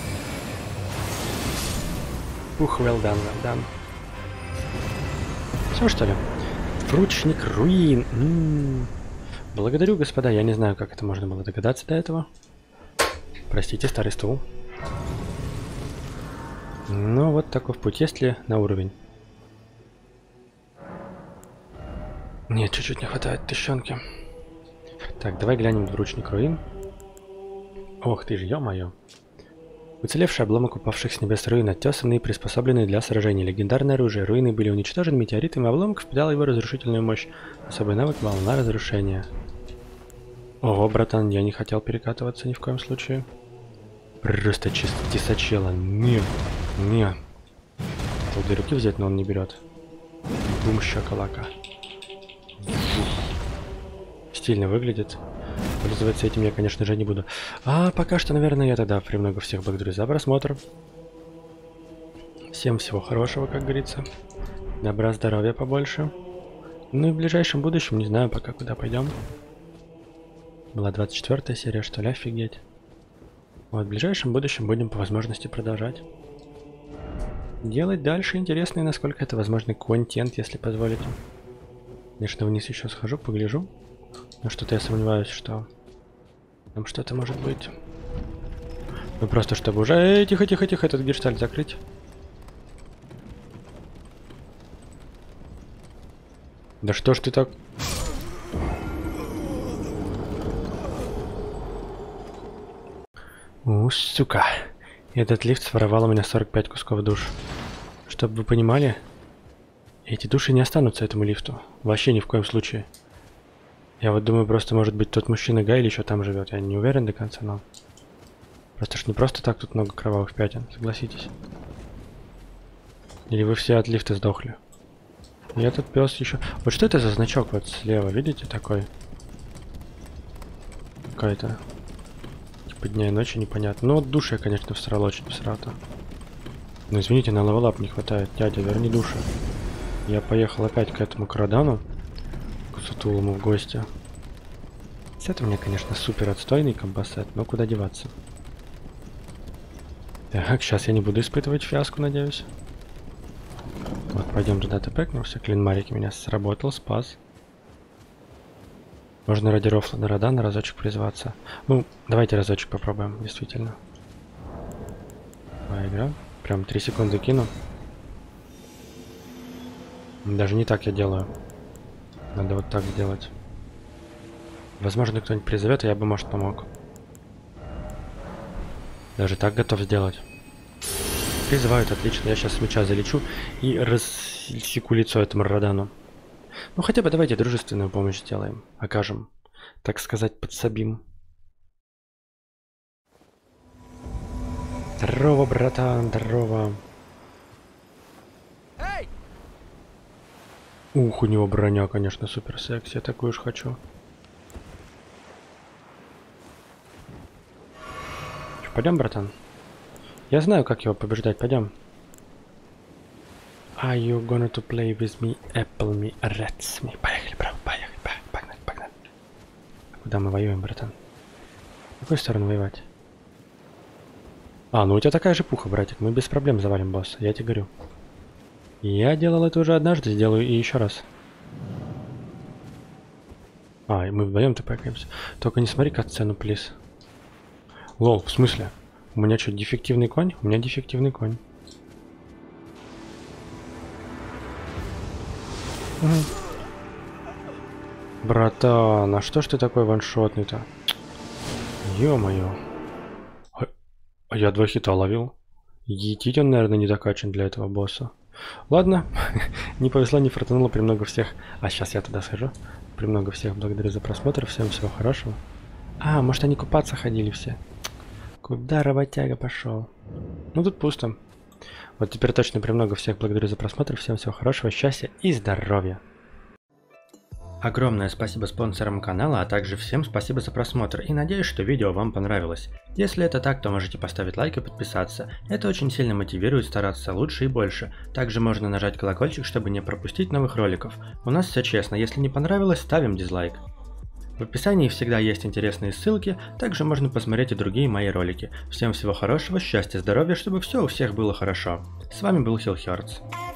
A: Ух, well done, well done. Все что ли? Вручник руин. М-м-м. Благодарю, господа. Я не знаю, как это можно было догадаться до этого. Простите, старый стул. Ну, вот такой путь. Есть ли на уровень? Нет, чуть-чуть не хватает тыщенки. Так, давай глянем вручник руин. Ох ты ж, ё-моё. Уцелевший обломок упавших с небес руин, оттесанные и приспособленные для сражений. Легендарное оружие. Руины были уничтожены метеоритами, обломок впитал его разрушительную мощь. Особый навык — волна разрушения. Ого, братан, я не хотел перекатываться ни в коем случае. Просто чисто тесачело. Не, не. Хотел для руки взять, но он не берет. Бум, щакалака. Стильно выглядит. Пользоваться этим я, конечно же, не буду. А пока что, наверное, я тогда премного всех благодарю за просмотр. Всем всего хорошего, как говорится. Добра, здоровья побольше. Ну и в ближайшем будущем, не знаю пока, куда пойдем. Была двадцать четвёртая серия, что ли, офигеть. Вот в ближайшем будущем будем по возможности продолжать. Делать дальше интересный, насколько это возможный контент, если позволите. Конечно, вниз еще схожу, погляжу. Но что-то я сомневаюсь, что там что-то может быть. Ну просто чтобы уже... Эй, тихо-тихо-тихо, этот гештальт закрыть. Да что ж ты так... У, сука. Этот лифт своровал у меня сорок пять кусков душ. Чтобы вы понимали, Эти души не останутся этому лифту. Вообще ни в коем случае. Я вот думаю, просто может быть тот мужчина Гай или еще там живет. Я не уверен до конца, но... Просто ж не просто так тут много кровавых пятен, согласитесь. Или вы все от лифта сдохли? И этот пес еще... Вот что это за значок вот слева, видите, такой? Какая-то... Типа дня и ночи непонятно. Ну вот душу я, конечно, всрал очень всрато. Но извините, на левелап не хватает. Дядя, верни души. Я поехал опять к этому Крадану. К Сутулому в гости. Это у меня, конечно, супер отстойный комбосет, но куда деваться? Так, сейчас я не буду испытывать фиаско, надеюсь. Вот, пойдем туда тпкнулся. Клин Марики меня сработал, спас. Можно ради рофла до Радана разочек призваться. Ну, давайте разочек попробуем, действительно. Давай, игра. Прям три секунды кину. Даже не так я делаю. Надо вот так сделать. Возможно, кто-нибудь призовет, и я бы, может, помог. Даже так готов сделать. Призывают, отлично. Я сейчас с мяча залечу и рассеку лицо этому Радану. Ну, хотя бы давайте дружественную помощь сделаем. Окажем, так сказать, подсобим. Здорово, братан, здорово. Ух, у него броня, конечно, супер секси. Я такую уж хочу. Пойдем, братан. Я знаю, как его побеждать. Пойдем. Are you gonna to play with me, apple me, rats me? Поехали, бро, поехали, погнали, погнали. Куда мы воюем, братан? В какую сторону воевать? А, ну у тебя такая же пуха, братик. Мы без проблем завалим босса, я тебе говорю. Я делал это уже однажды, сделаю и еще раз. А, и мы вдвоем-то пакаемся. Только не смотри катсцену, плиз. Лол, в смысле? У меня что, дефективный конь? У меня дефективный конь. Угу. Братан, а что ж ты такой ваншотный-то? Ё-моё. А я два хита ловил. Етить он, наверное, не докачан для этого босса. Ладно, не повезло, не фартануло, премного всех. А сейчас я туда схожу. Премного всех благодарю за просмотр, всем всего хорошего. А, может они купаться ходили все? Куда работяга пошел? Ну тут пусто. Вот теперь точно премного всех благодарю за просмотр, всем всего хорошего, счастья и здоровья. Огромное спасибо спонсорам канала, а также всем спасибо за просмотр и надеюсь, что видео вам понравилось. Если это так, то можете поставить лайк и подписаться. Это очень сильно мотивирует стараться лучше и больше. Также можно нажать колокольчик, чтобы не пропустить новых роликов. У нас все честно, если не понравилось, ставим дизлайк. В описании всегда есть интересные ссылки, также можно посмотреть и другие мои ролики. Всем всего хорошего, счастья, здоровья, чтобы все у всех было хорошо. С вами был Хилл Хёрдс.